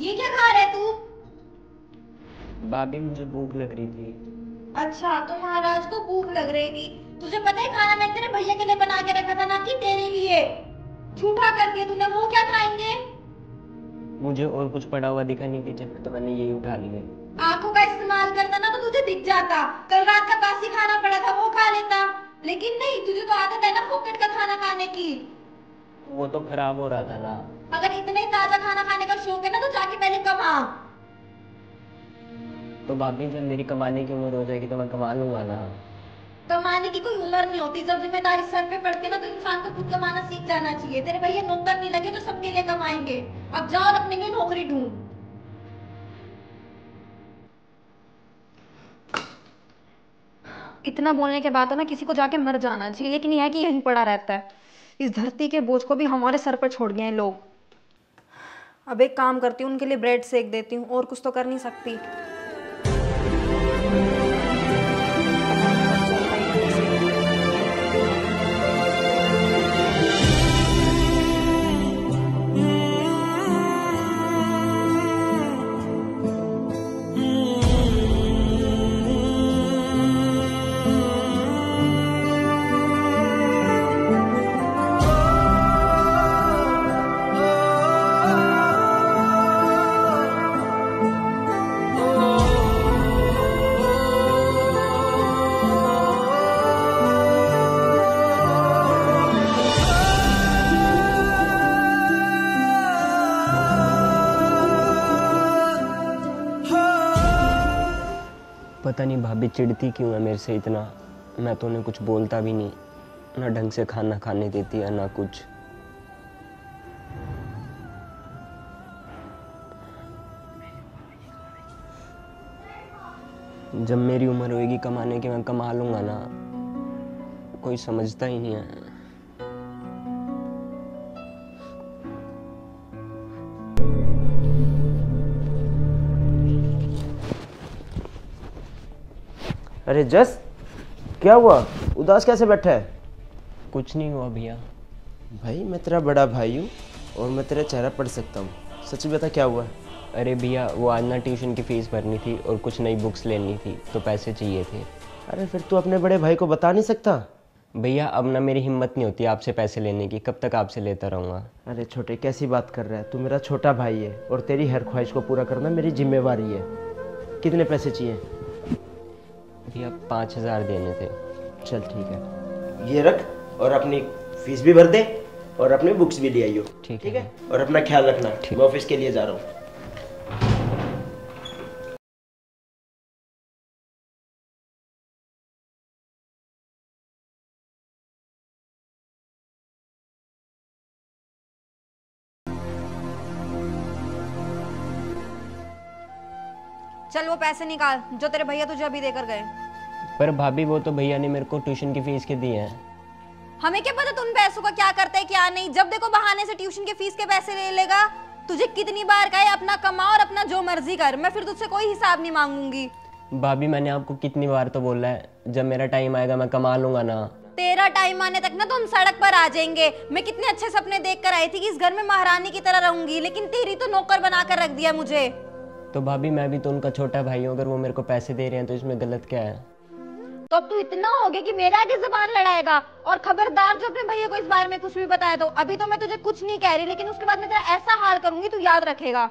ये क्या खा रहा है तू? भाभी मुझे भूख लग रही थी। अच्छा, तो महाराज को भूख लग रही थी। तुझे पता है खाना मैंने तेरे भैया के लिए बना के रखा था ना कि तेरे लिए। झूठा कर दिया तूने। वो क्या खाएंगे? मुझे और कुछ पड़ा हुआ दिखा नहीं पीछे, तो मैंने यही उठा लिया। आंखों का इस्तेमाल करता ना तो तुझे दिख जाता। कल रात का बासी खाना पड़ा था वो खा लेता। लेकिन नहीं, तुझे तो आदत है ना फोकट का खाना खाने की। वो तो खराब हो रहा था ना। अगर इतना ही ताजा खाना खाने का शौक है ना तो जाके पहले कमा। तो भाभी जब मेरी कमाने की उम्र हो जाएगी तो मैं कमा लूंगा ना। कमाने की कोई उम्र नहीं होती। जब जिम्मेदारी सर पे पड़ती है ना तो इंसान को खुद कमाना सीख जाना चाहिए। तेरे भैया नौकर नहीं लगे तो सबके लिए कमाएंगे। अब जाओ और अपने लिए नौकरी ढूंढ। इतना बोलने के बाद तो ना किसी को जाके मर जाना चाहिए, लेकिन यह है कि यहीं पड़ा रहता है। इस धरती के बोझ को भी हमारे सर पर छोड़ गए हैं लोग। अब एक काम करती हूँ, उनके लिए ब्रेड सेक देती हूँ, और कुछ तो कर नहीं सकती। पता नहीं भाभी चिढ़ती क्यों है मेरे से इतना। मैं तो उन्हें कुछ बोलता भी नहीं, ना ढंग से खाना खाने देती है ना कुछ। जब मेरी उम्र होएगी कमाने की, मैं कमा लूंगा ना। कोई समझता ही नहीं है। अरे जस, क्या हुआ? उदास कैसे बैठा है? कुछ नहीं हुआ भैया। भाई मैं तेरा बड़ा भाई हूँ और मैं तेरा चेहरा पढ़ सकता हूँ। सच बता क्या हुआ? अरे भैया वो आज ना ट्यूशन की फीस भरनी थी और कुछ नई बुक्स लेनी थी, तो पैसे चाहिए थे। अरे फिर तू अपने बड़े भाई को बता नहीं सकता? भैया अब ना मेरी हिम्मत नहीं होती आपसे पैसे लेने की, कब तक आपसे लेता रहूँगा। अरे छोटे, कैसी बात कर रहा है? तू मेरा छोटा भाई है और तेरी हर ख्वाहिश को पूरा करना मेरी जिम्मेवारी है। कितने पैसे चाहिए? भैया 5,000 देने थे। चल ठीक है, ये रख और अपनी फीस भी भर दे और अपनी बुक्स भी ले आइयो। ठीक है? और अपना ख्याल रखना, मैं ऑफिस के लिए जा रहा हूँ। चल वो पैसे निकाल जो तेरे भैया तुझे अभी देकर गए। पर भाभी वो तो भैया ने मेरे को ट्यूशन की फीस के दिए हैं। हमें क्या पता तुम पैसों का क्या करते हैं क्या नहीं। जब देखो बहाने से ट्यूशन की फीस के पैसे ले लेगा। तुझे कितनी बार कहा है अपना कमा और अपना जो मर्जी कर, मैं फिर तुझसे कोई हिसाब नहीं मांगूंगी। भाभी मैंने आपको कितनी बार तो बोला है, जब मेरा टाइम आएगा मैं कमा लूंगा ना। तेरा टाइम आने तक ना तो हम सड़क पर आ जाएंगे। मैं कितने अच्छे सपने देख कर आई थी कि इस घर में महारानी की तरह रहूंगी, लेकिन तेरी तो नौकर बनाकर रख दिया मुझे। तो भाभी मैं भी तो उनका छोटा भाई हूँ, अगर वो मेरे को पैसे दे रहे हैं तो इसमें गलत क्या है? तो अब तू इतना हो गया कि मेरा आगे जुबान लड़ाएगा। और खबरदार जो अपने भैया को इस बारे में कुछ भी बताया तो। अभी तो मैं तुझे कुछ नहीं कह रही, लेकिन उसके बाद मैं तेरा ऐसा हाल करूंगी तू याद रखेगा।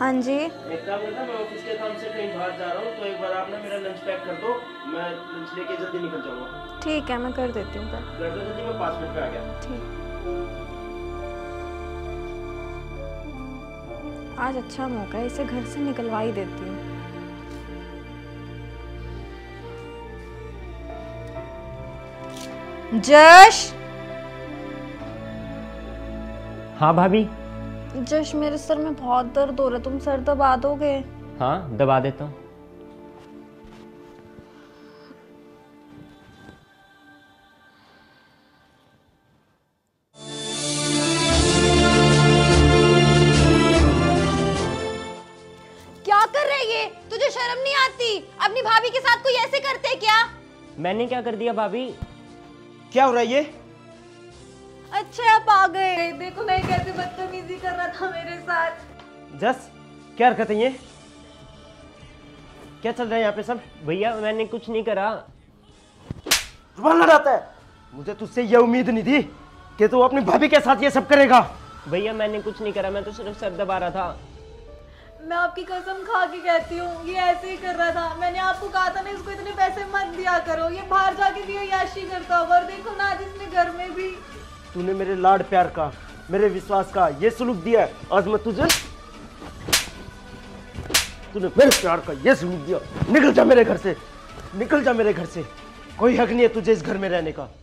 हाँ जी। एक काम करना, मैं ऑफिस के काम से कहीं बाहर जा रहा हूँ, तो एक बार आप ना मेरा लंच पैक कर दो, मैं लंच लेके जल्दी निकल जाऊंगा। ठीक है, मैं कर देती हूँ पैक। कर दो जल्दी, मैं 5 मिनट में आ गया। ठीक। आज अच्छा मौका है, इसे घर से निकलवा ही देती हूँ। जश, हाँ भाभी। जश मेरे सर में बहुत दर्द हो रहा है, तुम सर दबा दोगे? हाँ दबा देता हूँ। क्या कर रहे ये? तुझे शर्म नहीं आती? अपनी भाभी के साथ कोई ऐसे करते है क्या? मैंने क्या कर दिया भाभी? क्या हो रहा है ये? अच्छा आप आ गए, देखो मैं कैसे बदतमीजी कर रहा था मेरे साथ। जस, क्या हरकत है ये? क्या चल रहा है यहाँ पे सब? भैया मैंने कुछ नहीं करा। जुबान लड़ाता है। मुझे तुझसे ये उम्मीद नहीं थी कि तू अपनी भाभी के साथ ये सब करेगा। भैया मैंने कुछ नहीं करा, मैं तो सिर्फ सर दबा रहा था। मैं आपकी कसम खा के कहती हूँ ये ऐसे ही कर रहा था। मैंने आपको कहा था ना इसको इतने पैसे मत दिया करो, ये बाहर जाके भी याशी करता होगा। और देखो ना आज इसने घर में भी। तूने मेरे लाड प्यार का, मेरे विश्वास का ये सलूक दिया, आज मैं तुझे, तूने मेरे प्यार का ये सलूक दिया। निकल जा मेरे घर से, निकल जा मेरे घर से। कोई हक नहीं है तुझे इस घर में रहने का।